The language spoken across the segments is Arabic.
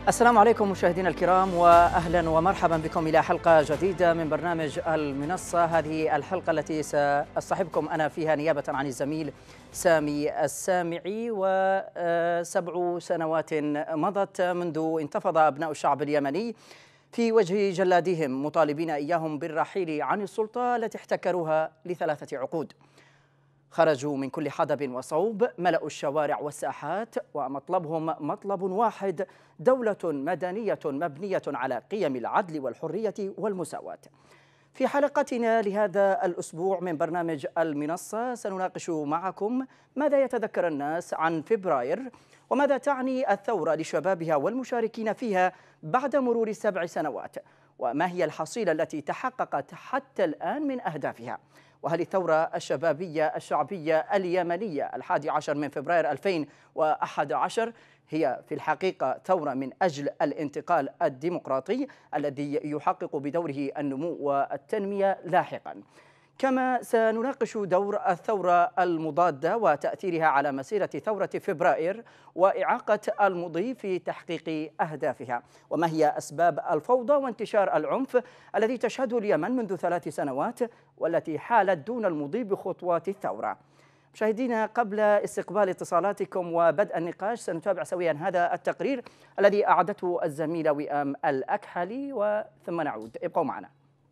السلام عليكم مشاهدينا الكرام، وأهلا ومرحبا بكم إلى حلقة جديدة من برنامج المنصة. هذه الحلقة التي سأصحبكم أنا فيها نيابة عن الزميل سامي السامعي. و7 سنوات مضت منذ انتفض أبناء الشعب اليمني في وجه جلادهم مطالبين إياهم بالرحيل عن السلطة التي احتكروها ل3 عقود. خرجوا من كل حدب وصوب، ملأوا الشوارع والساحات، ومطلبهم مطلب واحد: دولة مدنية مبنية على قيم العدل والحرية والمساواة. في حلقتنا لهذا الأسبوع من برنامج المنصة سنناقش معكم ماذا يتذكر الناس عن فبراير، وماذا تعني الثورة لشبابها والمشاركين فيها بعد مرور 7 سنوات، وما هي الحصيلة التي تحققت حتى الآن من أهدافها. وهل الثورة الشبابية الشعبية اليمنية 11 من فبراير 2011 هي في الحقيقة ثورة من أجل الانتقال الديمقراطي الذي يحقق بدوره النمو والتنمية لاحقا؟ كما سنناقش دور الثورة المضادة وتأثيرها على مسيرة ثورة فبراير وإعاقة المضي في تحقيق أهدافها، وما هي أسباب الفوضى وانتشار العنف الذي تشهده اليمن منذ 3 سنوات والتي حالت دون المضي بخطوات الثورة. مشاهدينا، قبل استقبال اتصالاتكم وبدء النقاش سنتابع سويا هذا التقرير الذي أعدته الزميلة وئام الأكحلي، وثم نعود. ابقوا معنا.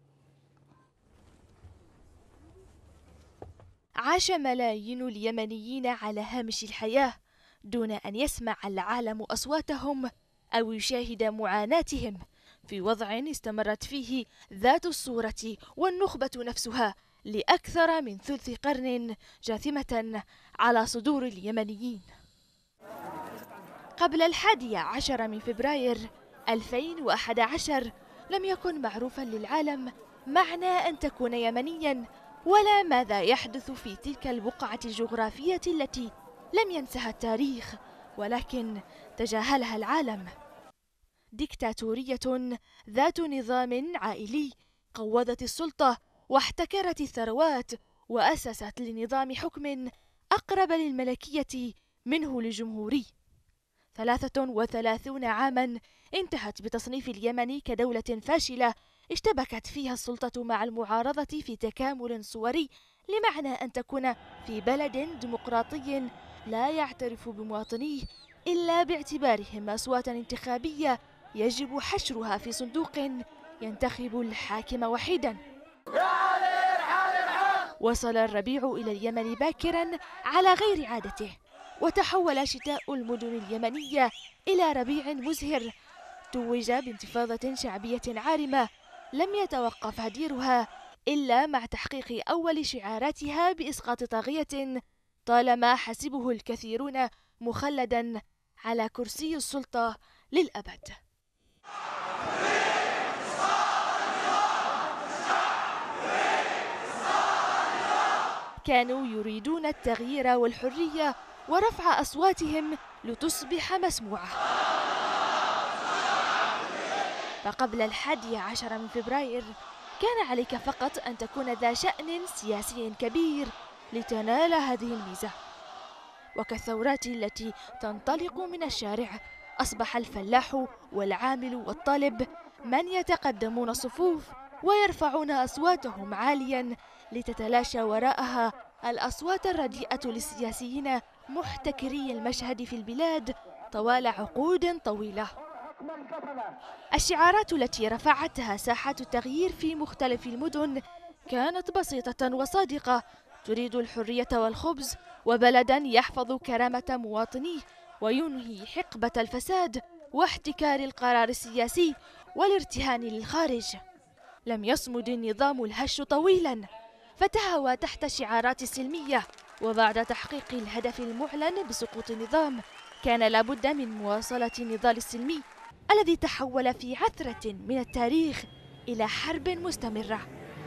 عاش ملايين اليمنيين على هامش الحياة دون أن يسمع العالم أصواتهم أو يشاهد معاناتهم في وضع استمرت فيه ذات الصورة والنخبة نفسها لأكثر من ثلث قرن جاثمة على صدور اليمنيين. قبل 11 من فبراير 2011 لم يكن معروفا للعالم معنى أن تكون يمنيا، ولا ماذا يحدث في تلك البقعة الجغرافية التي لم ينسها التاريخ ولكن تجاهلها العالم. ديكتاتورية ذات نظام عائلي قوضت السلطة واحتكرت الثروات وأسست لنظام حكم أقرب للملكية منه للجمهوري. 33 عاما انتهت بتصنيف اليمن كدولة فاشلة اشتبكت فيها السلطة مع المعارضة في تكامل صوري لمعنى أن تكون في بلد ديمقراطي لا يعترف بمواطنيه إلا باعتبارهم أصواتا انتخابية يجب حشرها في صندوق ينتخب الحاكم وحيدا. وصل الربيع إلى اليمن باكرا على غير عادته، وتحول شتاء المدن اليمنية إلى ربيع مزهر توج بانتفاضة شعبية عارمة لم يتوقف هديرها إلا مع تحقيق أول شعاراتها بإسقاط طاغية طالما حسبه الكثيرون مخلدا على كرسي السلطة للأبد. كانوا يريدون التغيير والحرية ورفع أصواتهم لتصبح مسموعة. فقبل 11 من فبراير كان عليك فقط أن تكون ذا شأن سياسي كبير لتنال هذه الميزة. وكالثورات التي تنطلق من الشارع أصبح الفلاح والعامل والطالب من يتقدمون الصفوف ويرفعون أصواتهم عاليا لتتلاشى وراءها الأصوات الرديئة للسياسيين محتكري المشهد في البلاد طوال عقود طويلة. الشعارات التي رفعتها ساحات التغيير في مختلف المدن كانت بسيطة وصادقة: تريد الحرية والخبز، وبلدا يحفظ كرامة مواطنيه وينهي حقبة الفساد واحتكار القرار السياسي والارتهان للخارج. لم يصمد النظام الهش طويلا، فتهوى تحت شعارات سلمية، وبعد تحقيق الهدف المعلن بسقوط النظام كان لابد من مواصلة النضال السلمي الذي تحول في عثرة من التاريخ إلى حرب مستمرة.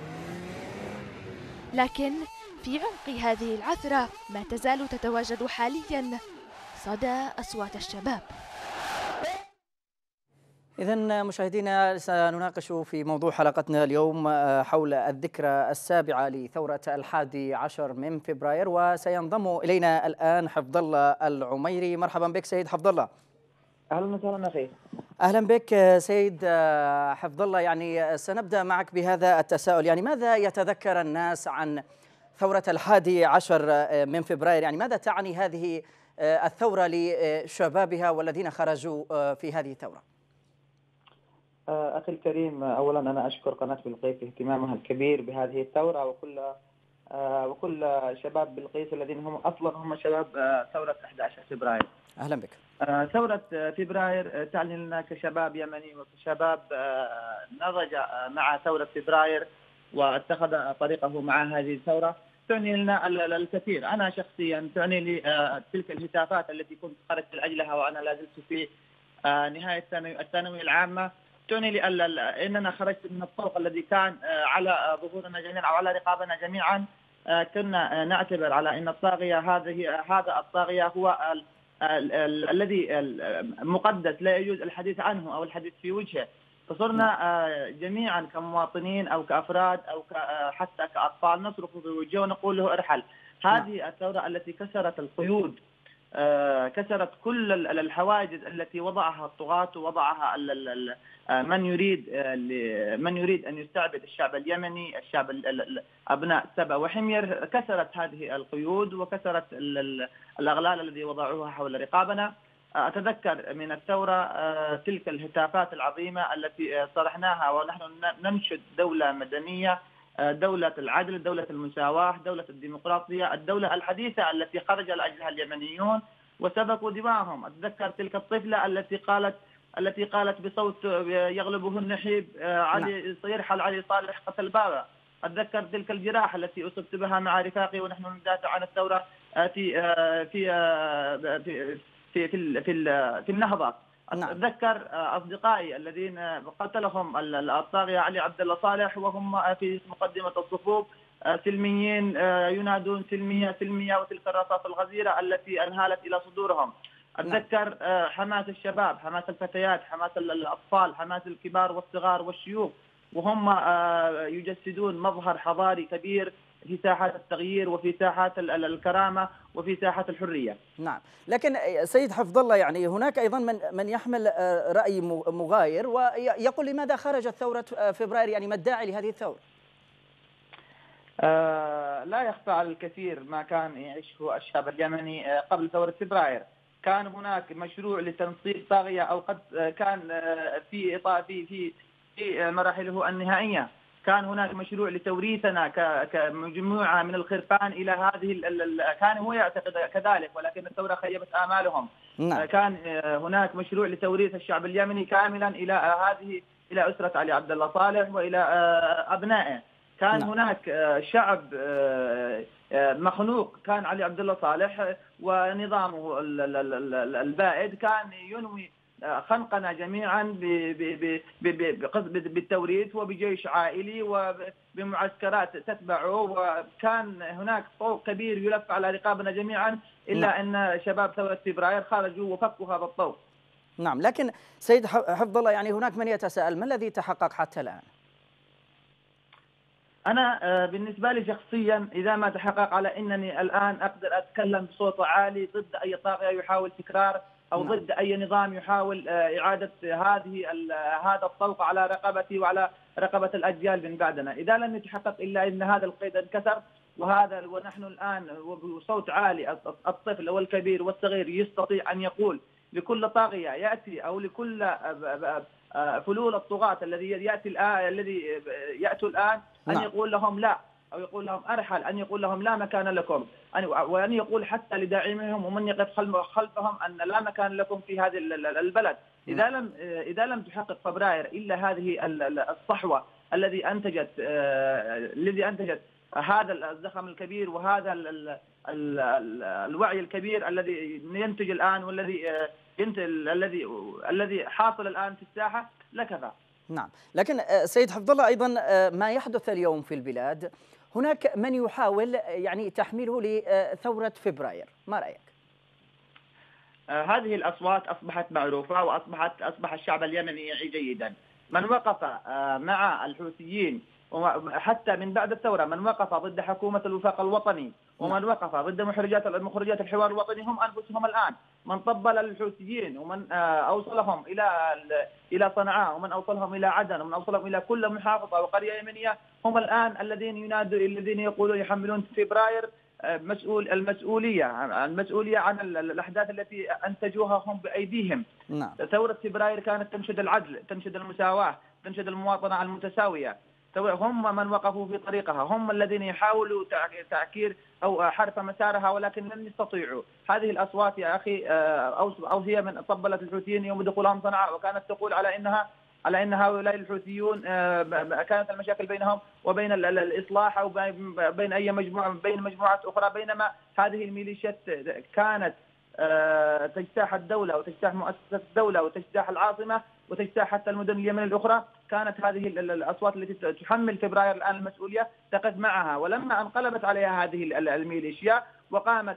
لكن في عمق هذه العثرة ما تزال تتواجد حاليا صدى أصوات الشباب. إذن مشاهدينا، سنناقش في موضوع حلقتنا اليوم حول الذكرى 7 لثورة 11 من فبراير، وسينضم إلينا الآن حفظ الله العميري. مرحبا بك سيد حفظ الله. اهلا وسهلا اخي. أهلا بك سيد حفظ الله. يعني سنبدأ معك بهذا التساؤل، يعني ماذا يتذكر الناس عن ثورة 11 من فبراير؟ يعني ماذا تعني هذه الثورة لشبابها والذين خرجوا في هذه الثورة؟ اخي الكريم، اولا انا اشكر قناه بلقيس اهتمامها الكبير بهذه الثوره، وكل شباب بلقيس الذين هم اصلا هم شباب ثوره 11 فبراير. أهلا بك. ثورة فبراير تعني لنا كشباب يمني وكشباب نضج مع ثورة فبراير واتخذ طريقه مع هذه الثورة، تعني لنا الكثير. أنا شخصيا تعني لي تلك الهتافات التي كنت خرجت لأجلها وأنا لا زلت في نهاية الثانوية العامة، تعني لي أننا خرجت من الطوق الذي كان على ظهورنا جميعا أو على رقابنا جميعا. كنا نعتبر على أن الطاغية هذا الطاغية هو الذي مقدس لا يجوز الحديث عنه أو الحديث في وجهه. فصرنا جميعا كمواطنين أو كأفراد أو حتى كأطفال نصرخ في وجهه ونقول له ارحل. هذه الثورة التي كسرت القيود، كسرت كل الحواجز التي وضعها الطغاة ووضعها من يريد أن يستعبد الشعب اليمني، الشعب أبناء سبأ وحمير. كسرت هذه القيود وكسرت الأغلال الذي وضعوها حول رقابنا. أتذكر من الثورة تلك الهتافات العظيمة التي صرحناها ونحن ننشد دولة مدنية، دولة العدل، دولة المساواة، دولة الديمقراطية، الدولة الحديثة التي خرج لأجلها اليمنيون وسفكوا دماءهم. أتذكر تلك الطفلة التي قالت بصوت يغلبه النحيب علي يرحل علي صالح قتل بابا. أتذكر تلك الجراح التي أصبت بها مع رفاقي ونحن ندافع عن الثورة في في في في في النهضة. أتذكر أصدقائي الذين قتلهم الطاغية علي عبد الله صالح وهم في مقدمة الصفوف سلميين ينادون سلمية سلمية، وتلك الرصاص الغزيرة التي أنهالت إلى صدورهم. أتذكر حماس الشباب، حماس الفتيات، حماس الأطفال، حماس الكبار والصغار والشيوخ، وهم يجسدون مظهر حضاري كبير في ساحات التغيير وفي ساحات الكرامة وفي ساحات الحرية. نعم، لكن سيد حفظ الله يعني هناك أيضا من يحمل رأي مغاير ويقول لماذا خرجت ثورة فبراير؟ يعني ما الداعي لهذه الثورة؟ لا يخفى على الكثير ما كان يعيشه الشعب اليمني قبل ثورة فبراير. كان هناك مشروع لتنصيب طاغية، أو قد كان في مراحله النهائية كان هناك مشروع لتوريثنا كمجموعة من الخرفان إلى هذه كان هو يعتقد كذلك، ولكن الثورة خيبت آمالهم. كان هناك مشروع لتوريث الشعب اليمني كاملا إلى أسرة علي عبد الله صالح وإلى أبنائه. كان هناك شعب مخنوق، كان علي عبد الله صالح ونظامه البائد كان ينوي خنقنا جميعا بالتوريث وبجيش عائلي وبمعسكرات تتبعه، وكان هناك طوق كبير يلف على رقابنا جميعا، إلا أن شباب ثورة فبراير خرجوا وفكوا هذا الطوق. نعم، لكن سيد حفظ الله يعني هناك من يتساءل ما الذي تحقق حتى الآن؟ أنا بالنسبة لي شخصيا إذا ما تحقق على أنني الآن أقدر أتكلم بصوت عالي ضد أي طاغية يحاول تكرار أو ضد أي نظام يحاول إعادة هذا الطوق على رقبتي وعلى رقبة الأجيال من بعدنا. إذا لم يتحقق إلا أن هذا القيد انكسر، ونحن الآن بصوت عالي الطفل والكبير والصغير يستطيع أن يقول لكل طاغية يأتي أو لكل فلول الطغاة الذي يأتوا الآن أن يقول لهم لا، أو يقول لهم أرحل، أن يقول لهم لا مكان لكم، وأن يقول حتى لداعمهم ومن يقف خلفهم أن لا مكان لكم في هذه البلد. إذا لم تحقق فبراير إلا هذه الصحوة الذي أنتجت هذا الزخم الكبير وهذا الوعي الكبير الذي ينتج الآن الذي حاصل الآن في الساحة لكفى. نعم، لكن سيد حفظ الله أيضا ما يحدث اليوم في البلاد هناك من يحاول يعني تحميله لثورة فبراير، ما رأيك؟ هذه الأصوات أصبحت معروفة وأصبح الشعب اليمني يعي جيدا. من وقف مع الحوثيين حتى من بعد الثورة، من وقف ضد حكومة الوفاق الوطني ومن وقف ضد مخرجات الحوار الوطني هم أنفسهم الآن من طبل الحوثيين ومن أوصلهم إلى صنعاء ومن أوصلهم إلى عدن ومن أوصلهم إلى كل محافظة وقرية يمنية هم الآن الذين يقولون يحملون فبراير المسؤولية عن الأحداث التي أنتجوها هم بأيديهم. نعم. ثورة فبراير كانت تنشد العدل، تنشد المساواة، تنشد المواطنة المتساوية. هم من وقفوا في طريقها، هم الذين يحاولوا تعكير أو حرف مسارها ولكن لم يستطيعوا. هذه الأصوات يا أخي أو هي من طبلت الحوثيين يوم دخولهم صنعاء، وكانت تقول على ان هؤلاء الحوثيون كانت المشاكل بينهم وبين الاصلاح او بين اي مجموعات اخرى، بينما هذه الميليشيات كانت تجتاح الدوله وتجتاح مؤسسات الدوله وتجتاح العاصمه وتجتاح حتى المدن اليمنيه الاخرى. كانت هذه الاصوات التي تحمل فبراير الان المسؤوليه تقف معها، ولما انقلبت عليها هذه الميليشيا وقامت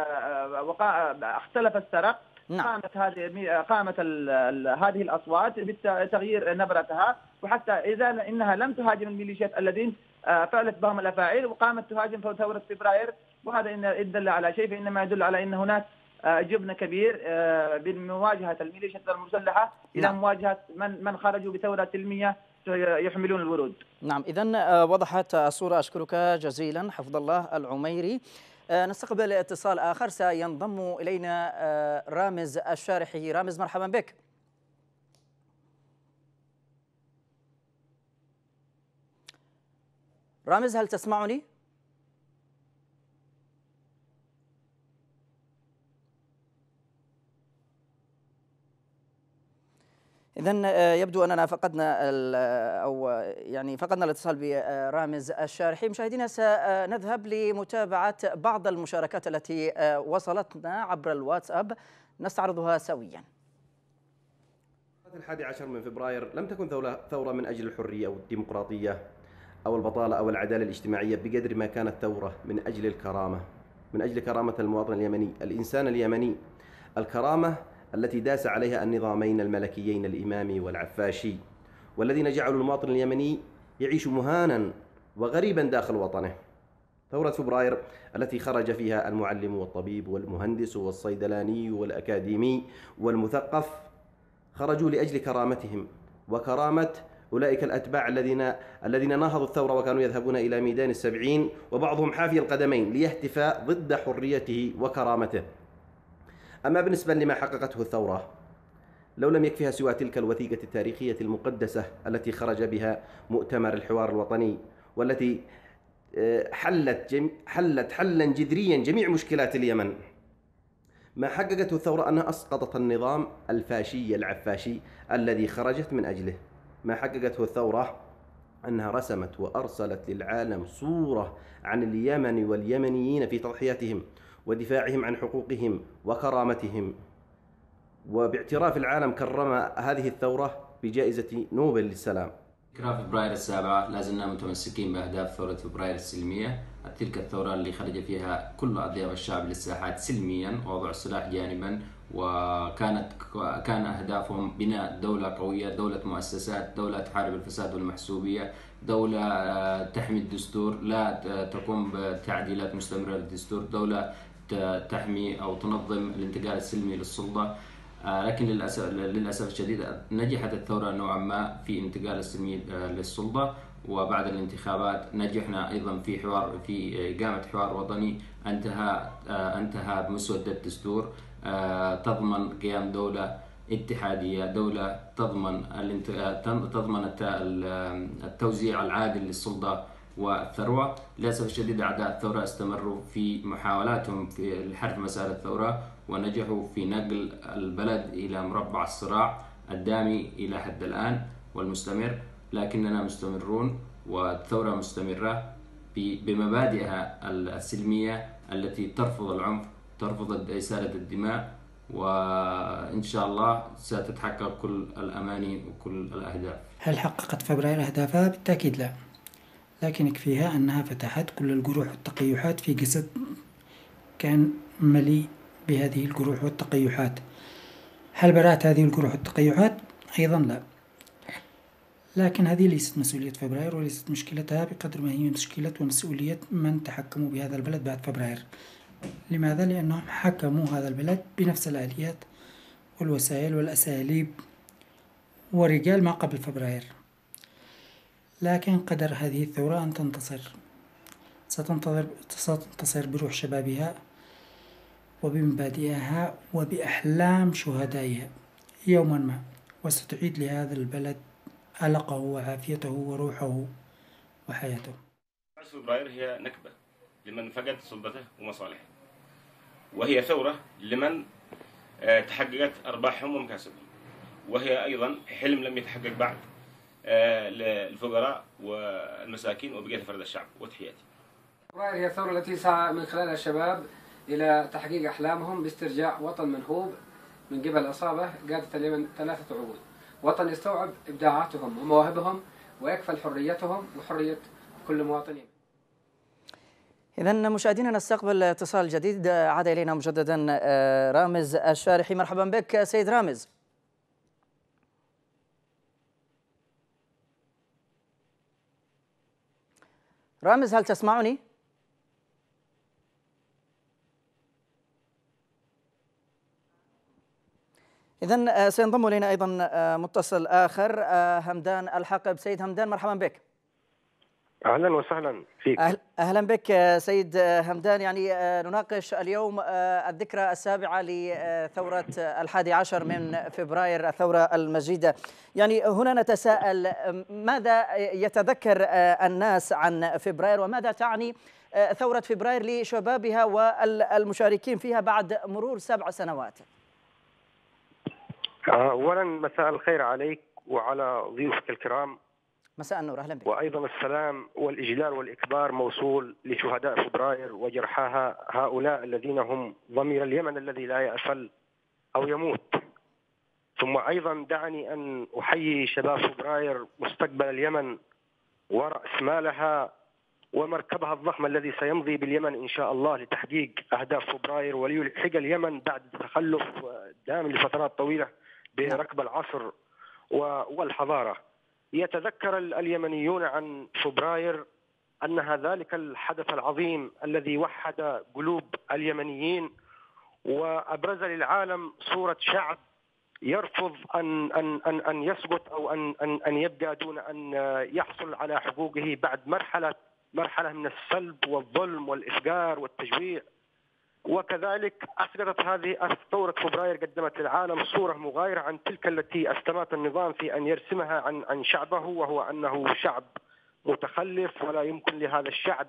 اختلف السرق. نعم. قامت هذه الأصوات بتغيير نبرتها، وحتى إذا إنها لم تهاجم الميليشيات الذين فعلت بهم الأفاعيل وقامت تهاجم ثورة فبراير، وهذا إن يدل على شيء، فإنما يدل على أن هناك جبن كبير بمواجهة الميليشيات المسلحة إلى مواجهة من خرجوا بثورة سلمية يحملون الورود. نعم، إذن وضحت الصورة. أشكرك جزيلا حفظ الله العميري. نستقبل اتصال آخر، سينضم إلينا رامز الشارحي. رامز، مرحبا بك. رامز، هل تسمعني؟ إذن يبدو أننا فقدنا الاتصال برامز الشارحي. مشاهدينا، سنذهب لمتابعة بعض المشاركات التي وصلتنا عبر الواتساب، نستعرضها سويا. 11 من فبراير لم تكن ثورة من أجل الحرية أو الديمقراطية أو البطالة أو العدالة الاجتماعية بقدر ما كانت ثورة من أجل الكرامة، من أجل كرامة المواطن اليمني، الإنسان اليمني، الكرامة التي داس عليها النظامين الملكيين الإمامي والعفاشي، والذين جعلوا المواطن اليمني يعيش مهانا وغريبا داخل وطنه. ثورة فبراير التي خرج فيها المعلم والطبيب والمهندس والصيدلاني والأكاديمي والمثقف خرجوا لأجل كرامتهم وكرامة أولئك الأتباع الذين ناهضوا الثورة وكانوا يذهبون إلى ميدان السبعين وبعضهم حافي القدمين ليهتف ضد حريته وكرامته. أما بالنسبة لما حققته الثورة، لو لم يكفها سوى تلك الوثيقة التاريخية المقدسة التي خرج بها مؤتمر الحوار الوطني، والتي حلت حلا جذريا جميع مشكلات اليمن، ما حققته الثورة أنها أسقطت النظام الفاشي العفاشي الذي خرجت من أجله. ما حققته الثورة أنها رسمت وأرسلت للعالم صورة عن اليمن واليمنيين في تضحياتهم ودفاعهم عن حقوقهم وكرامتهم، وباعتراف العالم كرم هذه الثورة بجائزة نوبل للسلام. ذكرى فبراير السابعة لازلنا متمسكين بأهداف ثورة فبراير السلمية، تلك الثورة اللي خرج فيها كل أطياف الشعب للساحات سلميا ووضع السلاح جانبا، كان أهدافهم بناء دولة قوية، دولة مؤسسات، دولة تحارب الفساد والمحسوبية، دولة تحمي الدستور، لا تقوم بتعديلات مستمرة للدستور، دولة تحمي أو تنظم الانتقال السلمي للسلطة. لكن للأسف الشديد نجحت الثورة نوعا ما في انتقال السلمي للسلطة، وبعد الانتخابات نجحنا أيضا في إقامة حوار وطني انتهى بمسودة الدستور تضمن قيام دولة اتحادية، دولة تضمن التوزيع العادل للسلطة والثروة. للأسف الشديد أعداء الثورة استمروا في محاولاتهم في الحرف مسار الثورة، ونجحوا في نقل البلد إلى مربع الصراع الدامي إلى حد الآن والمستمر، لكننا مستمرون والثورة مستمرة بمبادئها السلمية التي ترفض العنف، ترفض إسالة الدماء، وإن شاء الله ستتحقق كل الأماني وكل الأهداف. هل حققت فبراير أهدافها؟ بالتأكيد لا، لكن يكفيها أنها فتحت كل الجروح والتقيحات في جسد كان مليء بهذه الجروح والتقيحات. هل برأت هذه الجروح والتقيحات؟ أيضا لا، لكن هذه ليست مسؤولية فبراير وليست مشكلتها بقدر ما هي مشكلة ومسؤولية من تحكموا بهذا البلد بعد فبراير. لماذا؟ لأنهم حكموا هذا البلد بنفس الآليات والوسائل والأساليب ورجال ما قبل فبراير. لكن قدر هذه الثورة أن تنتصر، ستنتصر بروح شبابها وبمبادئها وبأحلام شهدائها يوما ما، وستعيد لهذا البلد علقه وعافيته وروحه وحياته. فبراير هي نكبة لمن فقد سلطته ومصالحه، وهي ثورة لمن تحققت أرباحهم ومكاسبهم، وهي أيضا حلم لم يتحقق بعد للفقراء والمساكين وبقية فرد الشعب. وتحياتي. فبراير هي الثورة التي سعى من خلالها الشباب إلى تحقيق أحلامهم باسترجاع وطن منهوب من قبل عصابة قادت اليمن 3 عقود، وطن يستوعب إبداعاتهم ومواهبهم ويكفل حريتهم وحرية كل مواطنين. إذن مشاهدينا نستقبل اتصال جديد، عاد إلينا مجددا رامز الشارحي. مرحبا بك سيد رامز. رامز هل تسمعني؟ إذن سينضم إلينا أيضا متصل آخر، همدان الحقب. سيد همدان مرحبا بك. أهلا وسهلا فيك. أهلا بك سيد همدان. يعني نناقش اليوم الذكرى السابعة لثورة 11 من فبراير، الثورة المجيدة. يعني هنا نتساءل ماذا يتذكر الناس عن فبراير، وماذا تعني ثورة فبراير لشبابها والمشاركين فيها بعد مرور 7 سنوات؟ أولا مساء الخير عليك وعلى ضيوفك الكرام. مساء النور، أهلا بك. وأيضا السلام والإجلال والإكبار موصول لشهداء فبراير وجرحاها، هؤلاء الذين هم ضمير اليمن الذي لا يأفل أو يموت. ثم أيضا دعني أن أحيي شباب فبراير، مستقبل اليمن ورأس مالها ومركبها الضخم الذي سيمضي باليمن إن شاء الله لتحقيق أهداف فبراير وليلحق اليمن بعد تخلف دام لفترات طويلة بركب العصر والحضارة. يتذكر اليمنيون عن فبراير أنها ذلك الحدث العظيم الذي وحد قلوب اليمنيين وأبرز للعالم صورة شعب يرفض أن يسقط أو أن يبقى دون أن يحصل على حقوقه بعد مرحلة من السلب والظلم والإفجار والتجويع. وكذلك أسقطت هذه ثورة فبراير، قدمت للعالم صورة مغايرة عن تلك التي استمات النظام في أن يرسمها عن شعبه، وهو أنه شعب متخلف ولا يمكن لهذا الشعب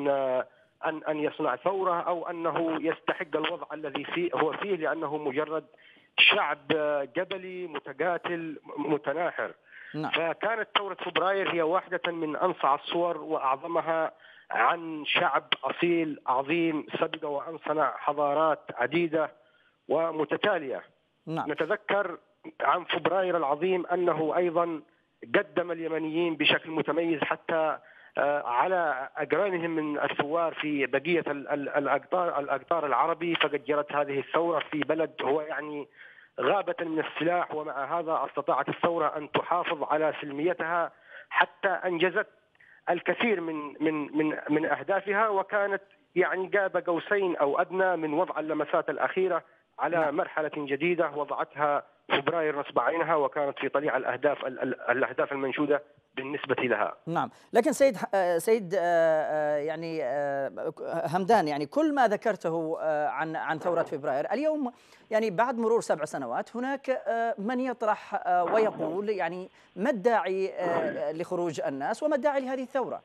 أن يصنع ثورة أو أنه يستحق الوضع الذي هو فيه، لأنه مجرد شعب جبلي متقاتل متناحر. فكانت ثورة فبراير هي واحدة من أنصع الصور وأعظمها عن شعب أصيل عظيم سبق وأن صنع حضارات عديدة ومتتالية. نتذكر عن فبراير العظيم أنه أيضا قدم اليمنيين بشكل متميز حتى على أقرانهم من الثوار في بقية الأقطار العربي، فقد جرت هذه الثورة في بلد هو يعني غابة من السلاح، ومع هذا استطاعت الثورة أن تحافظ على سلميتها حتى أنجزت الكثير من أهدافها، وكانت يعني قاب قوسين أو أدنى من وضع اللمسات الأخيرة على مرحلة جديدة وضعتها فبراير نصب عينها، وكانت في طليع الأهداف المنشودة بالنسبة لها. نعم، لكن سيد يعني همدان، يعني كل ما ذكرته عن ثورة فبراير اليوم، يعني بعد مرور 7 سنوات هناك من يطرح ويقول يعني ما الداعي لخروج الناس وما الداعي لهذه الثورة؟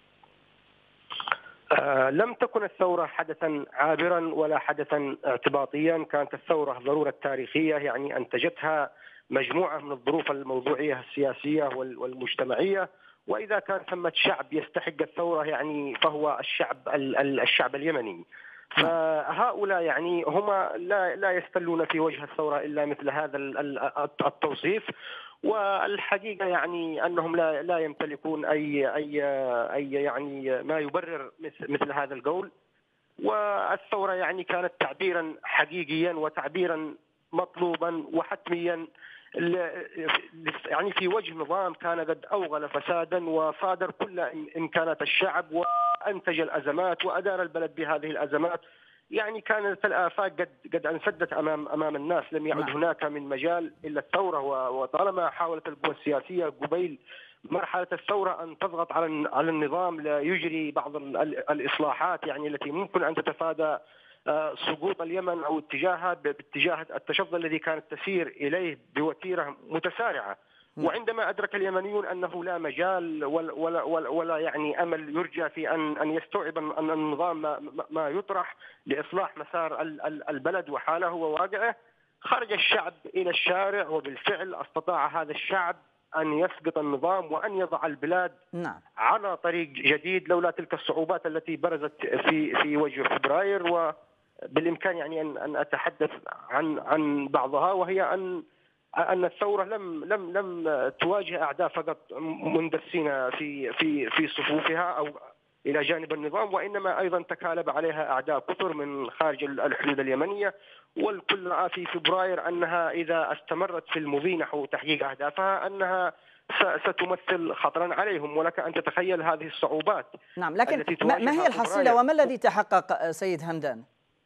لم تكن الثورة حدثا عابرا ولا حدثا اعتباطيا، كانت الثورة ضرورة تاريخية يعني أنتجتها مجموعة من الظروف الموضوعية السياسية والمجتمعية، وإذا كان ثمة شعب يستحق الثورة يعني فهو الشعب اليمني. فهؤلاء يعني هم لا يستلون في وجه الثورة إلا مثل هذا التوصيف، والحقيقة يعني أنهم لا يمتلكون أي يعني ما يبرر مثل هذا القول. والثورة يعني كانت تعبيرا حقيقيا وتعبيرا مطلوبا وحتميا يعني في وجه نظام كان قد أوغل فسادا وصادر كل إمكانات الشعب وأنتج الأزمات وأدار البلد بهذه الأزمات يعني كانت الآفاق قد انسدت أمام الناس، لم يعد هناك من مجال إلا الثورة. وطالما حاولت القوى السياسية قبيل مرحلة الثورة أن تضغط على النظام ليجري بعض الإصلاحات يعني التي ممكن أن تتفادى سقوط اليمن أو اتجاهها باتجاه التشظي الذي كانت تسير إليه بوتيرة متسارعة. وعندما أدرك اليمنيون أنه لا مجال ولا يعني أمل يرجى في أن يستوعب أن النظام ما يطرح لإصلاح مسار البلد وحاله وواقعه، خرج الشعب إلى الشارع، وبالفعل استطاع هذا الشعب أن يسقط النظام وأن يضع البلاد على طريق جديد لولا تلك الصعوبات التي برزت في وجه فبراير. وبالإمكان يعني أن أتحدث عن بعضها، وهي أن الثورة لم تواجه أعداء فقط مندسين في صفوفها أو إلى جانب النظام، وإنما أيضا تكالب عليها أعداء كثر من خارج الحدود اليمنية. والكل رأى في فبراير أنها إذا استمرت في المضي نحو تحقيق أهدافها أنها ستمثل خطرا عليهم، ولك أن تتخيل هذه الصعوبات. نعم، لكن ما هي الحصيلة وما الذي تحقق سيد همدان؟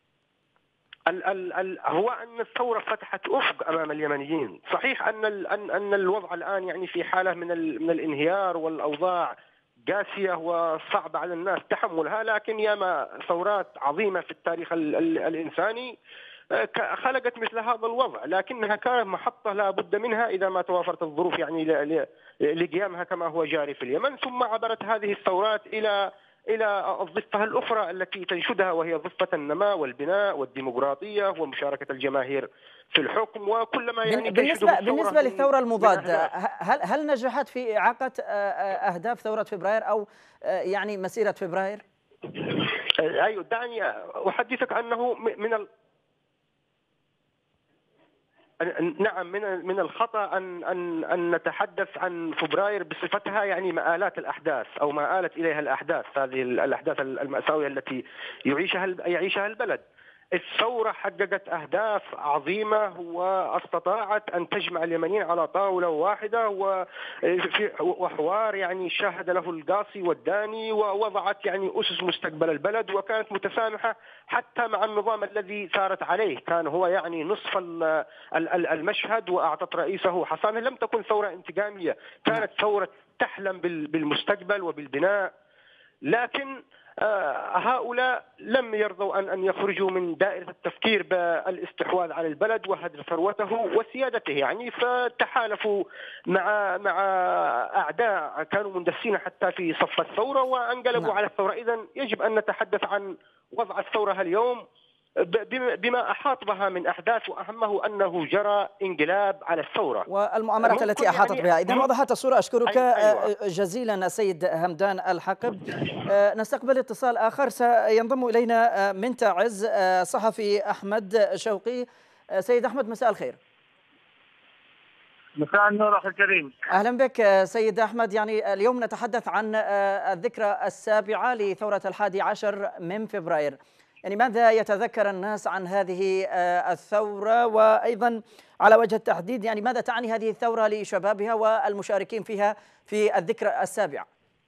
هو أن الثورة فتحت أفق أمام اليمنيين. صحيح أن الوضع الآن يعني في حالة من الانهيار، والأوضاع قاسية وصعبة على الناس تحملها، لكن ياما ثورات عظيمة في التاريخ الإنساني خلقت مثل هذا الوضع، لكنها كانت محطة لا بد منها إذا ما توافرت الظروف يعني لقيامها كما هو جاري في اليمن. ثم عبرت هذه الثورات إلى الضفة الأخرى التي تنشدها، وهي ضفة النماء والبناء والديمقراطية ومشاركة الجماهير في الحكم. وكلما يعني بالنسبة للثورة المضادة، هل نجحت في إعاقة أهداف ثورة فبراير أو يعني مسيرة فبراير؟ أيوة، دعني أحدثك أنه نعم من الخطأ أن نتحدث عن فبراير بصفتها يعني مآلات الأحداث أو ما آلت إليها الأحداث، هذه الأحداث المأساوية التي يعيشها البلد. الثورة حققت أهداف عظيمة واستطاعت أن تجمع اليمنيين على طاولة واحدة وحوار يعني شاهد له القاصي والداني، ووضعت يعني أسس مستقبل البلد، وكانت متسامحة حتى مع النظام الذي سارت عليه. كان هو يعني نصف المشهد، وأعطت رئيسه حصانه. لم تكن ثورة انتقامية، كانت ثورة تحلم بالمستقبل وبالبناء. لكن هؤلاء لم يرضوا أن يخرجوا من دائرة التفكير بالاستحواذ على البلد وهدر ثروته وسيادته يعني، فتحالفوا مع أعداء كانوا مندسين حتى في صف الثورة وانقلبوا على الثورة. إذن يجب أن نتحدث عن وضع الثورة اليوم بما أحاط بها من أحداث، وأهمه أنه جرى انقلاب على الثورة والمؤامرات التي أحاطت بها. إذن وضحت الصورة. أشكرك جزيلا سيد همدان الحقب. نستقبل اتصال آخر، سينضم إلينا من تعز صحفي أحمد شوقي. سيد أحمد، مساء الخير. مساء النور أخي الكريم. أهلا بك سيد أحمد. يعني اليوم نتحدث عن الذكرى 7 لثورة 11 من فبراير. يعني ماذا يتذكر الناس عن هذه الثورة، وأيضا على وجه التحديد يعني ماذا تعني هذه الثورة لشبابها والمشاركين فيها في الذكرى 7؟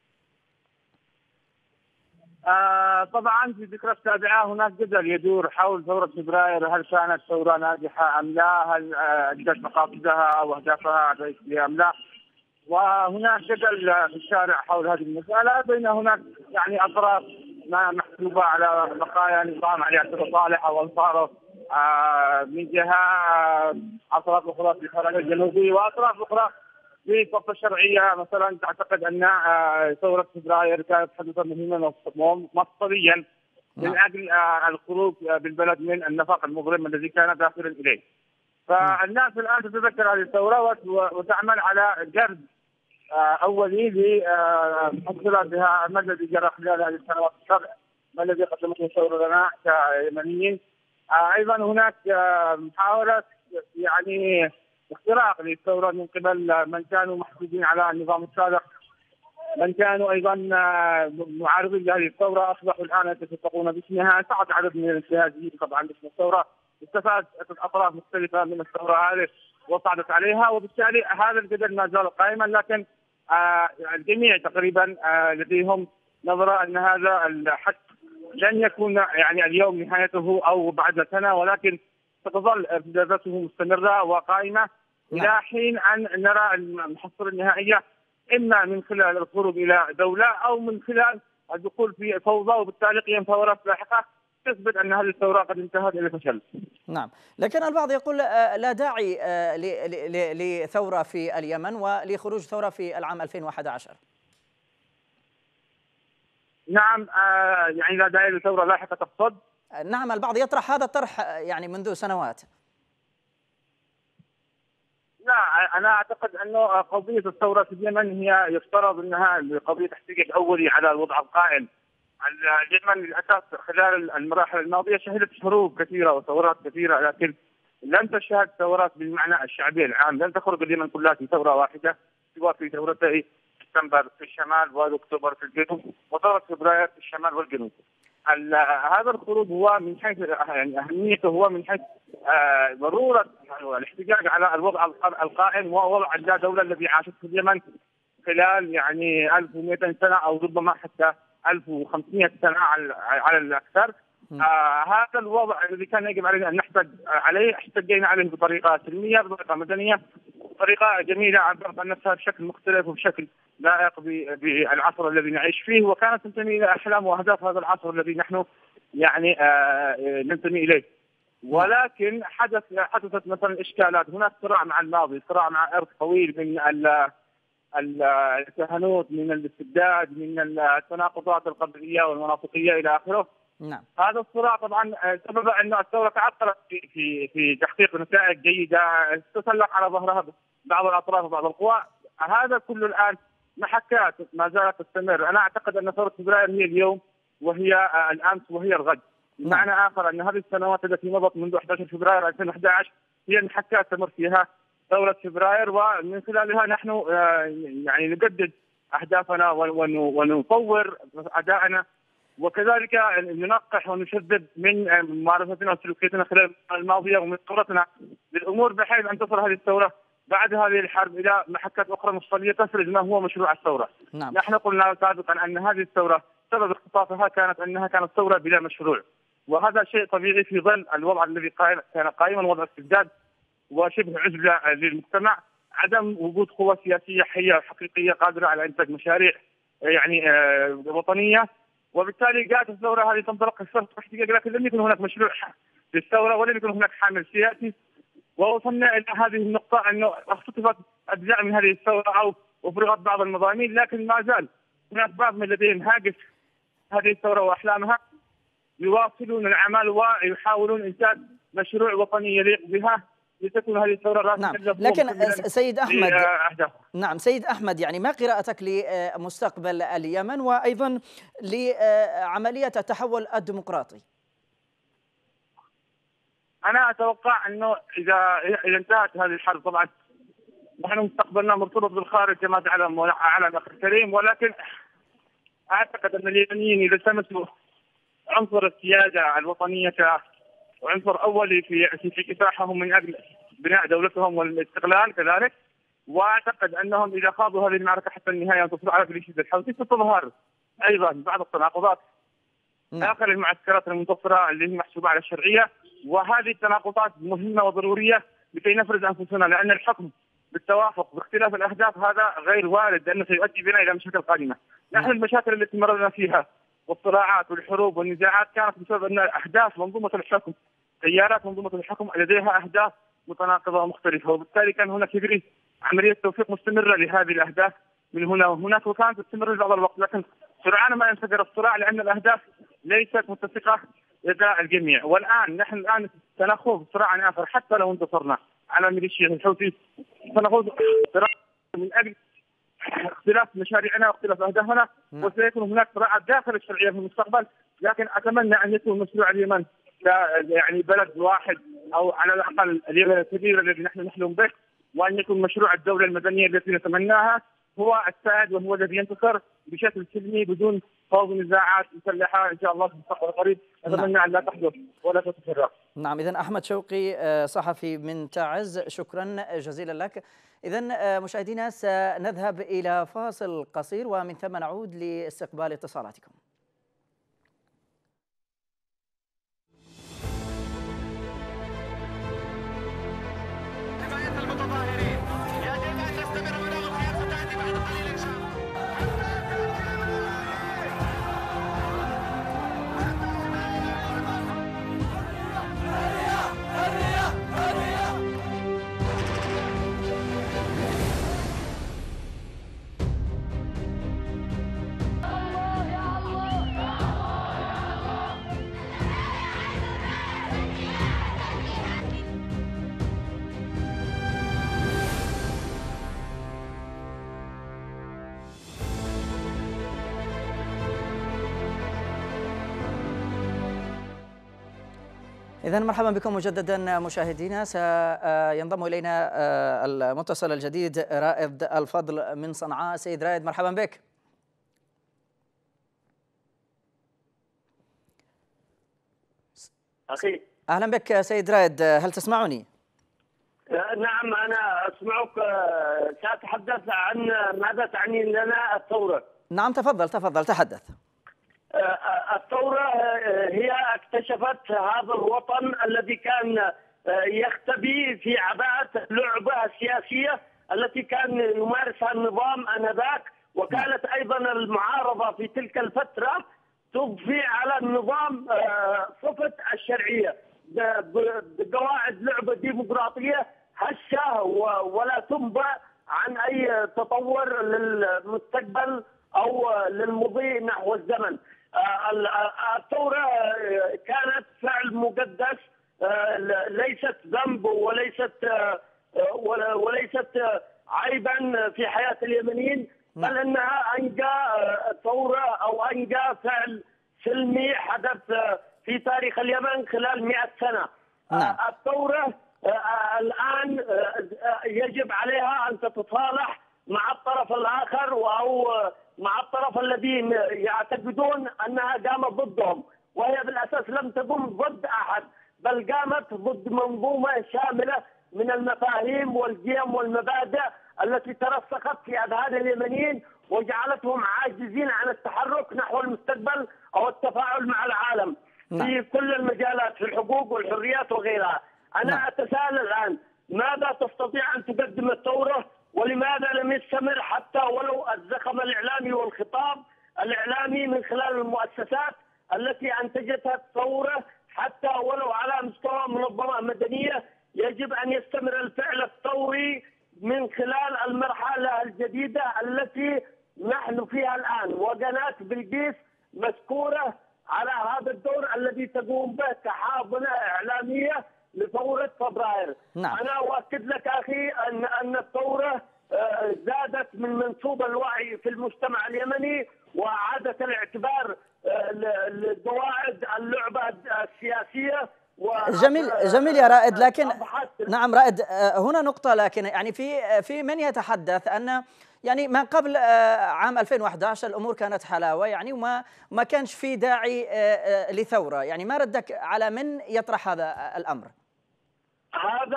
طبعا في الذكرى 7 هناك جدل يدور حول ثورة فبراير، هل كانت ثورة ناجحة أم لا؟ هل أدت مقاصدها أو أهدافها الرئيسية أم لا؟ وهناك جدل في الشارع حول هذه المسألة، بين هناك يعني أطراف محسوبة على بقايا نظام علي عبد الله صالح أو أنصاره من جهة، أطراف أخرى في الخارج الجنوبي، وأطراف أخرى في الصف الشرعية مثلا تعتقد أن ثورة فبراير كانت حدثا مهما مفصليا من أجل الخروج بالبلد من النفق المظلم الذي كان داخلا إليه. فالناس الآن تتذكر هذه الثورة وتعمل على جرد أولي لمحصلاتها، ما الذي جرى خلال هذه السنوات السبع، ما الذي قدمته الثورة لنا كيمنيين. أيضا هناك محاولة يعني اختراق للثورة من قبل من كانوا محسوبين على النظام السابق، من كانوا أيضا معارضين لهذه الثورة أصبحوا الآن يتفقون باسمها. صعد عدد من الانتهازيين طبعا باسم الثورة، استفادت أطراف مختلفة من الثورة هذه وصعدت عليها، وبالتالي هذا الجدل ما زال قائما. لكن الجميع تقريبا لديهم نظرة أن هذا الحق لن يكون يعني اليوم نهايته أو بعد سنة، ولكن ستظل ارتداداته مستمرة وقائمة إلى حين أن نرى المحصلة النهائية، إما من خلال الخروج إلى دولة أو من خلال الدخول في فوضى، وبالتالي قيام ثورات لاحقة تثبت أن هذه الثورة قد انتهت إلى فشل. نعم، لكن البعض يقول لا داعي لثورة في اليمن ولخروج ثورة في العام 2011. نعم، يعني لا داعي لثورة لاحقة تقصد؟ نعم، البعض يطرح هذا الطرح يعني منذ سنوات. لا، أنا أعتقد أنه قضية الثورة في اليمن هي يفترض أنها قضية احتجاج أولي على الوضع القائم. اليمن للأسف خلال المراحل الماضية شهدت حروب كثيرة وثورات كثيرة، لكن لم تشهد ثورات بالمعنى الشعبي العام. لم تخرج اليمن كلها في ثورة واحدة، سواء في ثورتي سبتمبر في الشمال واكتوبر في الجنوب وثورة فبراير في الشمال والجنوب. هذا الخروج هو من حيث يعني أهميته، هو من حيث ضرورة الاحتجاج على الوضع القائم ووضع اللا-دولة الذي عاشته اليمن خلال يعني 1200 سنة أو ربما حتى 1500 سنة على الأكثر. هذا الوضع الذي كان يجب علينا أن نحتج عليه، احتجينا عليه بطريقة سلمية، بطريقة مدنية، بطريقة جميلة، عبرت عن نفسها بشكل مختلف وبشكل لائق بالعصر الذي نعيش فيه، وكانت تنتمي إلى أحلام وأهداف هذا العصر الذي نحن يعني ننتمي إليه. ولكن حدثت مثلا إشكالات. هناك صراع مع الماضي، صراع مع إرث طويل من الكهنوت، من الاستبداد، من التناقضات القبلية والمناطقية إلى آخره. نعم. هذا الصراع طبعا سبب أن الثورة تعطلت في تحقيق نتائج جيدة، تسلق على ظهرها بعض الأطراف وبعض القوى. هذا كله الآن محكات ما زالت تستمر. أنا أعتقد أن ثورة فبراير هي اليوم وهي الأمس وهي الغد. بمعنى آخر أن هذه السنوات التي مضت منذ 11 فبراير 2011 هي المحكات تمر فيها ثورة فبراير، ومن خلالها نحن يعني نجدد أهدافنا ونطور أدائنا، وكذلك ننقح ونشدد من ممارستنا وسلوكياتنا خلال الماضية ومن خبرتنا للأمور، بحيث أن تصل هذه الثورة بعد هذه الحرب إلى محكات أخرى مفصلية تفرض ما هو مشروع الثورة. نعم. نحن قلنا سابقا أن هذه الثورة سبب اختطافها كانت أنها كانت ثورة بلا مشروع، وهذا شيء طبيعي في ظل الوضع الذي كان قائما، وضع استبداد وشبه عزلة للمجتمع، عدم وجود قوى سياسية حية حقيقية قادرة على إنتاج مشاريع يعني وطنية. وبالتالي جاءت الثورة هذه تنطلق في احتجاج، لكن لم يكن هناك مشروع للثورة ولم يكن هناك حامل سياسي. ووصلنا إلى هذه النقطة أنه اختطفت أجزاء من هذه الثورة أو أفرغت بعض المضامين، لكن ما زال هناك بعض من لديهم هاجس هذه الثورة وأحلامها، يواصلون العمل ويحاولون إنتاج مشروع وطني يليق بها لتكون هذه الثورة راسخة. نعم، لكن سيد أحمد، نعم سيد أحمد، يعني ما قراءتك لمستقبل اليمن وأيضا لعملية التحول الديمقراطي؟ أنا أتوقع أنه إذا انتهت هذه الحرب، طبعا نحن مستقبلنا مرتبط بالخارج كما تعلم وعلى الأخ الكريم، ولكن أعتقد أن اليمنيين إذا التمسوا عنصر السيادة الوطنية وعنصر أولي في كفاحهم من أجل بناء دولتهم والاستقلال كذلك، وأعتقد أنهم إذا خاضوا هذه المعركة حتى النهاية وانتصروا على ميليشيا الحوثي ستظهر أيضا بعض التناقضات داخل المعسكرات المنتصرة اللي هي محسوبة على الشرعية، وهذه التناقضات مهمة وضرورية لكي نفرز أنفسنا، لأن الحكم بالتوافق باختلاف الأهداف هذا غير وارد، لأنه سيؤدي بنا إلى مشاكل قادمة. نحن المشاكل التي مررنا فيها والصراعات والحروب والنزاعات كانت بسبب أن أهداف منظومة الحكم، تيارات منظومة الحكم لديها أهداف متناقضة ومختلفة، وبالتالي كان هناك عملية توفيق مستمرة لهذه الأهداف من هنا وهناك، وكانت تستمر لبعض الوقت، لكن سرعان ما ينفجر الصراع لأن الأهداف ليست متفقة لدى الجميع. والآن نحن سنخوض صراعا آخر حتى لو انتصرنا على ميليشيا الحوثي، سنخوض صراع من أجل اختلاف مشاريعنا واختلاف أهدافنا، وسيكون هناك صراعات داخل الشرعية في المستقبل. لكن أتمنى أن يكون مشروع اليمن يعني بلد واحد أو على الأقل اليمن الكبير الذي نحن نحلم به، وأن يكون مشروع الدولة المدنية التي نتمناها هو السائد وهو الذي ينتصر بشكل سلمي بدون خوض نزاعات مسلحة إن شاء الله في المستقبل القريب. أتمنى أن لا تحدث ولا تتكرر. نعم، إذن أحمد شوقي صحفي من تعز، شكرا جزيلا لك. إذن مشاهدينا سنذهب إلى فاصل قصير ومن ثم نعود لاستقبال اتصالاتكم. إذا مرحبا بكم مجددا مشاهدينا. سينضم إلينا المتصل الجديد رائد الفضل من صنعاء. سيد رائد مرحبا بك. أخي أهلا بك سيد رائد، هل تسمعني؟ نعم أنا أسمعك. سأتحدث عن ماذا تعني لنا الثورة. نعم تفضل تحدث. الثورة هي اكتشفت هذا الوطن الذي كان يختبي في عباءة اللعبة السياسية التي كان يمارسها النظام آنذاك، وكانت أيضا المعارضة في تلك الفترة تضفي على النظام صفة الشرعية بقواعد لعبة ديمقراطية هشة ولا تنبأ عن أي تطور للمستقبل أو للمضي نحو الزمن. الثورة كانت فعل مقدس، ليست ذنب وليست عيبا في حياة اليمنيين، بل أنها أنجى ثورة أو أنجى فعل سلمي حدث في تاريخ اليمن خلال 100 سنة. الثورة الآن يجب عليها أن تتصالح مع الطرف الآخر أو مع الطرف الذين يعتقدون أنها قامت ضدهم، وهي بالأساس لم تقم ضد أحد، بل قامت ضد منظومة شاملة من المفاهيم والقيم والمبادئ التي ترسخت في أذهان اليمنيين وجعلتهم عاجزين عن التحرك نحو المستقبل أو التفاعل مع العالم في كل المجالات، في الحقوق والحريات وغيرها. أنا أتساءل الآن ماذا تستطيع أن تقدم الثورة، ولماذا لم يستمر حتى ولو الزخم الإعلامي والخطاب الإعلامي من خلال المؤسسات التي أنتجتها الثورة، حتى ولو على مستوى منظمة مدنية. يجب أن يستمر الفعل الثوري من خلال المرحلة الجديدة التي نحن فيها الآن، وقناة بلقيس مذكورة على هذا الدور الذي تقوم به كحاضنة إعلامية لثورة فبراير. نعم. أنا أؤكد لك أخي أن الثورة زادت من منسوب الوعي في المجتمع اليمني وأعادت الاعتبار لقواعد اللعبة السياسية. جميل يا رائد، لكن نعم رائد، هنا نقطة، لكن يعني في من يتحدث أن يعني ما قبل عام 2011 الأمور كانت حلاوة يعني وما كانش في داعي لثورة، يعني ما ردك على من يطرح هذا الأمر؟ هذا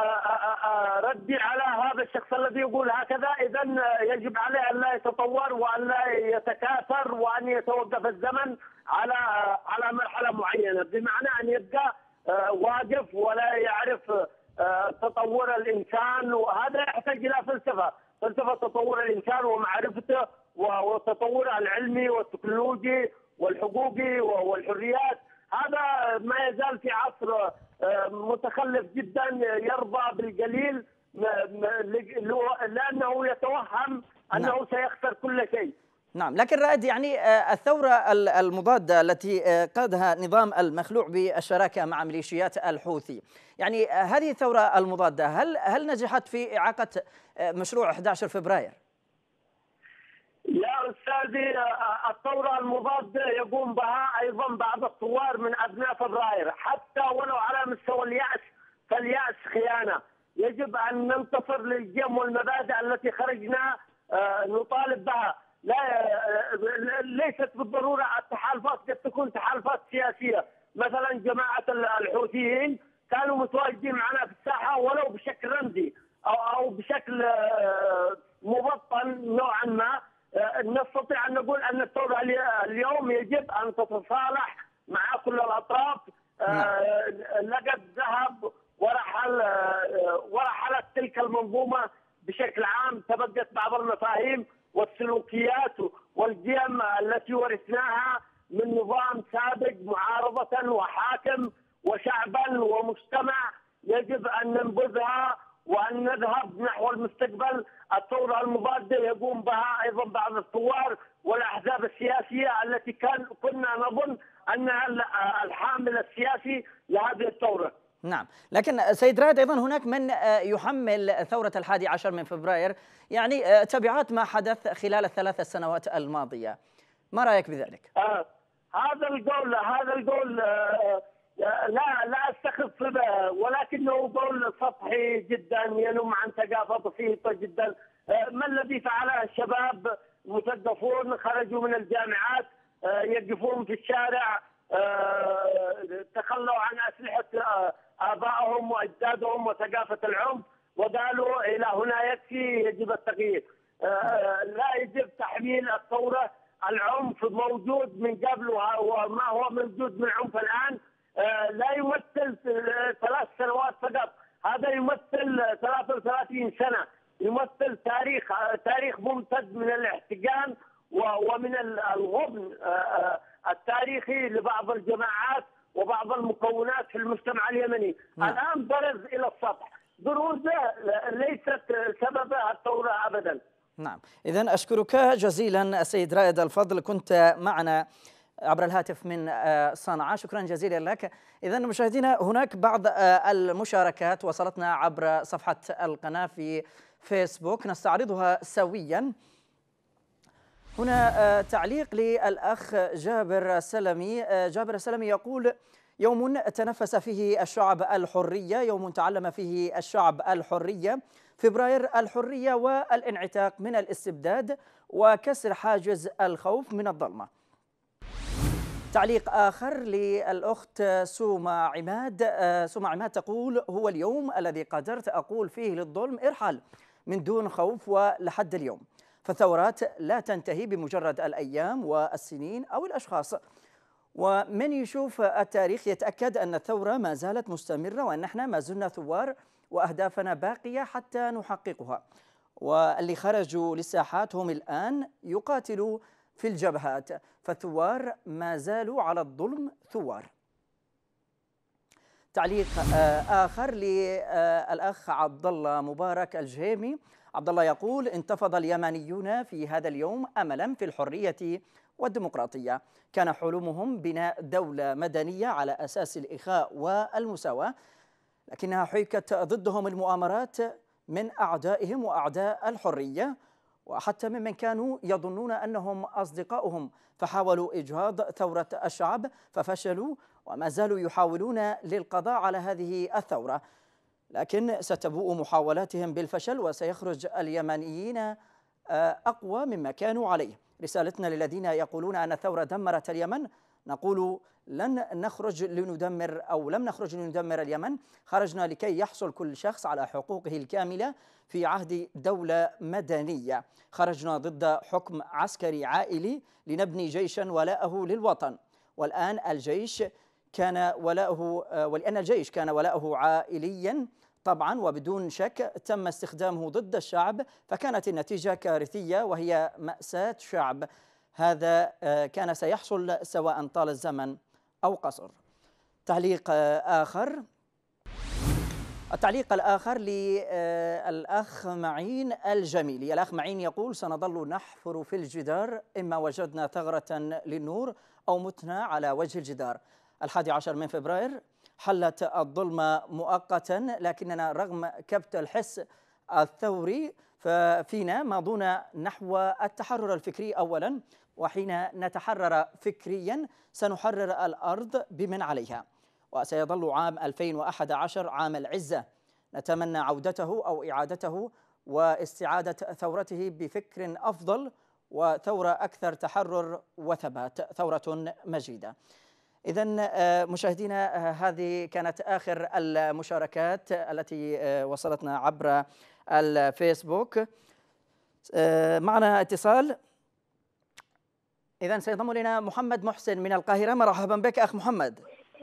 ردي على هذا الشخص الذي يقول هكذا. إذا يجب عليه أن لا يتطور وأن لا يتكاثر وأن يتوقف الزمن على مرحلة معينة، بمعنى أن يبقى واقف ولا يعرف تطور الإنسان. وهذا يحتاج إلى فلسفة تطور الإنسان ومعرفته وتطوره العلمي والتكنولوجي والحقوقي والحريات. هذا ما يزال في عصر متخلف جدا يرضى بالقليل لأنه يتوهم أنه سيخسر كل شيء. نعم، لكن رائد يعني الثورة المضادة التي قادها نظام المخلوع بالشراكة مع ميليشيات الحوثي، يعني هذه الثورة المضادة هل نجحت في إعاقة مشروع 11 فبراير؟ يا أستاذي، الثورة المضادة يقوم بها أيضا بعض الثوار من أبناء فبراير، حتى ولو على مستوى اليأس، فاليأس خيانة. يجب أن ننتصر للقيم والمبادئ التي خرجنا نطالب بها. ليست بالضرورة التحالفات، قد تكون تحالفات سياسية. مثلا جماعة الحوثيين كانوا متواجدين معنا في الساحة ولو بشكل رمزي أو بشكل مبطن نوعا ما. نستطيع أن نقول أن الثورة اليوم يجب أن تتصالح مع كل الأطراف. لقد ذهب ورحلت تلك المنظومة بشكل عام، تبقت بعض المفاهيم والسلوكيات والقيم التي ورثناها من نظام سابق معارضة وحاكم وشعبا ومجتمع. يجب أن ننبذها وأن نذهب نحو المستقبل. الثورة المضادة يقوم بها أيضا بعض الثوار والأحزاب السياسية التي كنا نظن أنها الحامل السياسي لهذه الثورة. نعم، لكن سيد رائد أيضا هناك من يحمل ثورة 11 من فبراير يعني تبعات ما حدث خلال ال3 سنوات الماضية، ما رأيك بذلك؟ هذا القول لا استخف به، ولكنه قول سطحي جدا ينم عن ثقافه بسيطه جدا. ما الذي فعله الشباب مثقفون خرجوا من الجامعات يقفون في الشارع، تخلوا عن اسلحه ابائهم واجدادهم وثقافه العنف، وقالوا الى هنا يكفي، يجب التغيير. لا يجب تحميل الثوره العنف موجود من قبل، وما هو موجود من عنف الان لا يمثل 3 سنوات فقط، هذا يمثل 33 سنه، يمثل تاريخ ممتد من الاحتقان ومن الغبن التاريخي لبعض الجماعات وبعض المكونات في المجتمع اليمني. الان برز الى السطح، بروزه ليست سببها الثوره ابدا. نعم، إذن أشكرك جزيلا السيد رائد الفضل، كنت معنا عبر الهاتف من صنعاء، شكرا جزيلا لك. إذن مشاهدينا، هناك بعض المشاركات وصلتنا عبر صفحة القناة في فيسبوك نستعرضها سويا. هنا تعليق للأخ جابر السلمي. جابر السلمي يقول: يوم تنفس فيه الشعب الحرية، يوم تعلم فيه الشعب الحرية، فبراير الحرية والانعتاق من الاستبداد وكسر حاجز الخوف من الظلمة. تعليق آخر للأخت سوما عماد. سوما عماد تقول: هو اليوم الذي قدرت أقول فيه للظلم ارحل من دون خوف ولحد اليوم، فالثورات لا تنتهي بمجرد الأيام والسنين أو الأشخاص، ومن يشوف التاريخ يتأكد أن الثورة ما زالت مستمرة وأن نحن ما زلنا ثوار وأهدافنا باقية حتى نحققها، واللي خرجوا للساحات هم الآن يقاتلوا في الجبهات، فالثوار ما زالوا على الظلم ثوار. تعليق آخر للأخ عبد الله مبارك الجهيمي. عبد الله يقول: انتفض اليمنيون في هذا اليوم أملا في الحرية والديمقراطية، كان حلمهم بناء دولة مدنية على أساس الإخاء والمساواة، لكنها حيكت ضدهم المؤامرات من أعدائهم وأعداء الحرية، وحتى ممن كانوا يظنون أنهم أصدقائهم، فحاولوا إجهاض ثورة الشعب ففشلوا، وما زالوا يحاولون للقضاء على هذه الثورة، لكن ستبوء محاولاتهم بالفشل وسيخرج اليمنيين أقوى مما كانوا عليه. رسالتنا للذين يقولون أن الثورة دمرت اليمن، نقول لن نخرج لندمر أو لم نخرج لندمر اليمن، خرجنا لكي يحصل كل شخص على حقوقه الكاملة في عهد دولة مدنية، خرجنا ضد حكم عسكري عائلي لنبني جيشا ولاءه للوطن، والآن الجيش كان ولاءه، ولأن الجيش كان ولاءه عائليا طبعا وبدون شك تم استخدامه ضد الشعب، فكانت النتيجة كارثية وهي مأساة شعب. هذا كان سيحصل سواء طال الزمن أو قصر. تعليق آخر. التعليق الآخر للأخ معين الجميلي. الأخ معين يقول: سنظل نحفر في الجدار، إما وجدنا ثغرة للنور أو متنا على وجه الجدار. 11 من فبراير حلت الظلمة مؤقتا، لكننا رغم كبت الحس الثوري ففينا ماضون نحو التحرر الفكري أولا، وحين نتحرر فكريا سنحرر الأرض بمن عليها، وسيظل عام 2011 عام العزة، نتمنى عودته أو إعادته واستعادة ثورته بفكر أفضل وثورة أكثر تحرر وثبات، ثورة مجيدة. إذن مشاهدينا، هذه كانت آخر المشاركات التي وصلتنا عبر الفيسبوك. معنا اتصال، إذن سينضم لنا محمد محسن من القاهرة. مرحبا بك أخ محمد.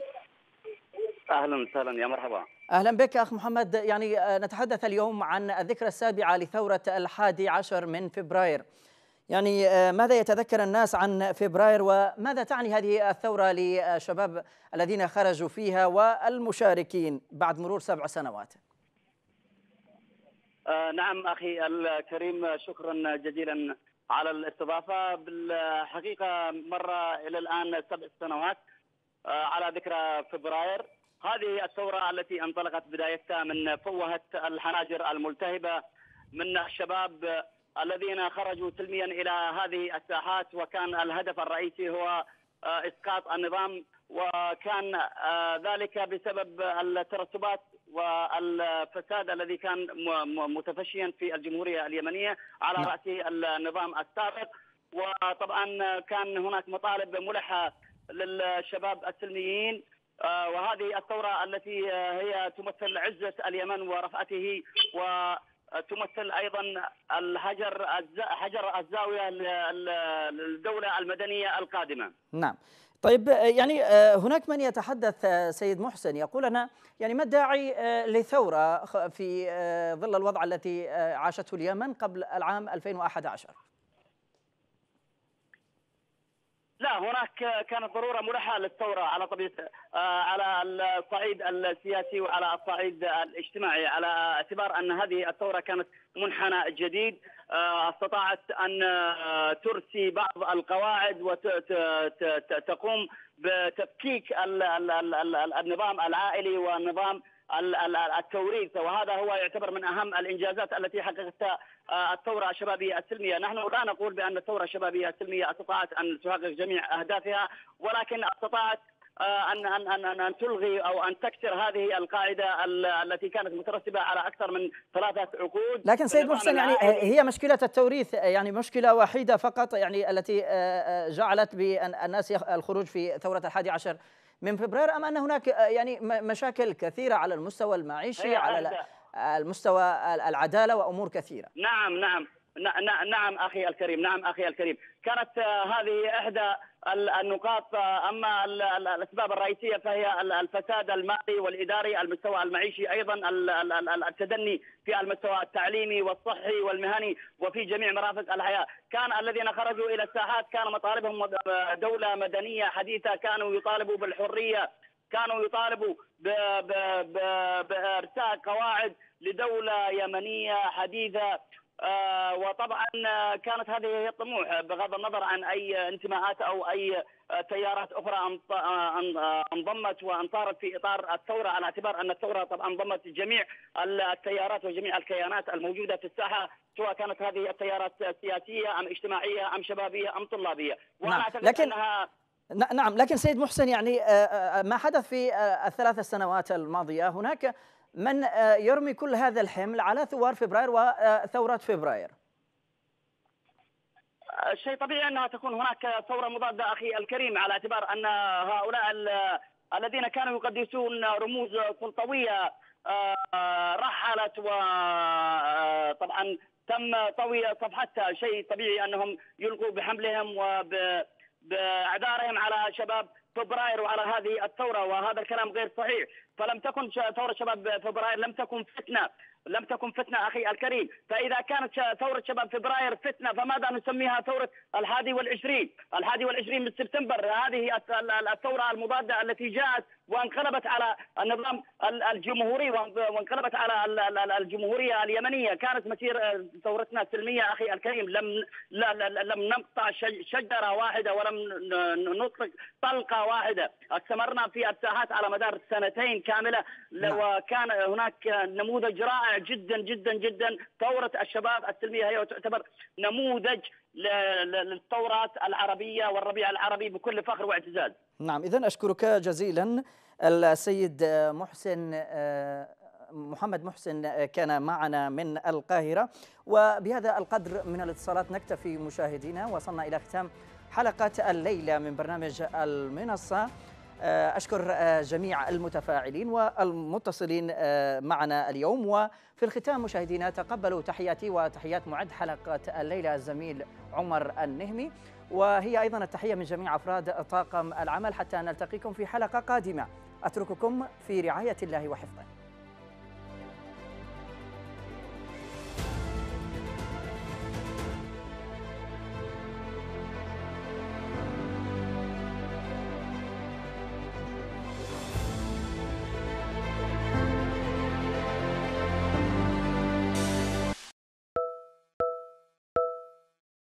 أهلا وسهلا، يا مرحبا. أهلا بك أخ محمد. يعني نتحدث اليوم عن الذكرى السابعة لثورة 11 من فبراير، يعني ماذا يتذكر الناس عن فبراير وماذا تعني هذه الثورة للشباب الذين خرجوا فيها والمشاركين بعد مرور 7 سنوات؟ نعم أخي الكريم، شكرا جزيلا على الاستضافة. بالحقيقة مر إلى الآن 7 سنوات على ذكرى فبراير، هذه الثورة التي انطلقت بدايتها من فوهة الحناجر الملتهبة من الشباب الذين خرجوا سلميا إلى هذه الساحات، وكان الهدف الرئيسي هو إسقاط النظام وكان ذلك بسبب الترتبات والفساد الذي كان متفشيا في الجمهورية اليمنية على رأس النظام السابق. وطبعا كان هناك مطالب ملحة للشباب السلميين، وهذه الثورة التي هي تمثل عزة اليمن ورفعته، وتمثل أيضا حجر الزاوية للدولة المدنية القادمة. نعم. طيب يعني هناك من يتحدث سيد محسن يقول أنا يعني ما الداعي لثورة في ظل الوضع التي عاشته اليمن قبل العام 2011؟ لا، هناك كانت ضرورة ملحة للثورة على الصعيد السياسي وعلى الصعيد الاجتماعي، على اعتبار أن هذه الثورة كانت منحنى جديد استطاعت أن ترسي بعض القواعد وتقوم بتفكيك النظام العائلي والنظام التوريث، وهذا هو يعتبر من أهم الإنجازات التي حققتها الثورة الشبابية السلمية. نحن لا نقول بأن الثورة الشبابية السلمية استطاعت أن تحقق جميع أهدافها، ولكن استطاعت أن تلغي أو أن تكسر هذه القاعدة التي كانت مترتبة على أكثر من 3 عقود. لكن سيد محسن يعني هي مشكلة التوريث يعني مشكلة وحيدة فقط يعني التي جعلت بالناس الخروج في ثورة 11 من فبراير، أم أن هناك يعني مشاكل كثيرة على المستوى المعيشي، على المستوى العدالة وأمور كثيرة؟ نعم أخي الكريم، كانت هذه إحدى النقاط. أما الأسباب الرئيسية فهي الفساد المالي والإداري، المستوى المعيشي، أيضا التدني في المستوى التعليمي والصحي والمهني وفي جميع مرافق الحياة. كان الذين خرجوا إلى الساحات كان مطالبهم دولة مدنية حديثة، كانوا يطالبوا بالحرية، كانوا يطالبوا بإرساء قواعد لدولة يمنية حديثة. وطبعا كانت هذه هي الطموح بغض النظر عن أي انتماءات أو أي تيارات أخرى انضمت وانصارت في إطار الثورة، على اعتبار أن الثورة طبعا انضمت جميع التيارات وجميع الكيانات الموجودة في الساحة، سواء كانت هذه التيارات سياسية أم اجتماعية أم شبابية أم طلابية. نعم. لكن سيد محسن يعني ما حدث في ال3 سنوات الماضية، هناك من يرمي كل هذا الحمل على ثوار فبراير وثورة فبراير. شيء طبيعي أنها تكون هناك ثورة مضادة أخي الكريم، على اعتبار أن هؤلاء الذين كانوا يقدسون رموز سلطوية رحلت، وطبعا تم طوي صفحتها. شيء طبيعي أنهم يلقوا بحملهم وبأعذارهم على شباب فبراير وعلى هذه الثورة، وهذا الكلام غير صحيح. فلم تكن ثورة شباب فبراير لم تكن فتنة أخي الكريم. فإذا كانت ثورة شباب فبراير فتنة فماذا نسميها ثورة 21 من سبتمبر؟ هذه الثورة المضادة التي جاءت وانقلبت على النظام الجمهوري وانقلبت على الجمهورية اليمنية. كانت مسير ثورتنا سلمية أخي الكريم، لم نقطع شجرة واحدة ولم نطلق طلقة واحدة، استمرنا في الساحات على مدار 2 كاملة. وكان هناك نموذج رائع جدا جدا جدا. ثورة الشباب السلمية هي تعتبر نموذج للثورات العربية والربيع العربي بكل فخر واعتزاز. نعم، إذن أشكرك جزيلا السيد محمد محسن كان معنا من القاهرة. وبهذا القدر من الاتصالات نكتفي مشاهدينا، وصلنا إلى ختام حلقة الليلة من برنامج المنصة. أشكر جميع المتفاعلين والمتصلين معنا اليوم. وفي الختام مشاهدينا تقبلوا تحياتي وتحيات معد حلقة الليلة الزميل عمر النهمي، وهي أيضا التحية من جميع أفراد طاقم العمل، حتى نلتقيكم في حلقة قادمة. أترككم في رعاية الله وحفظه.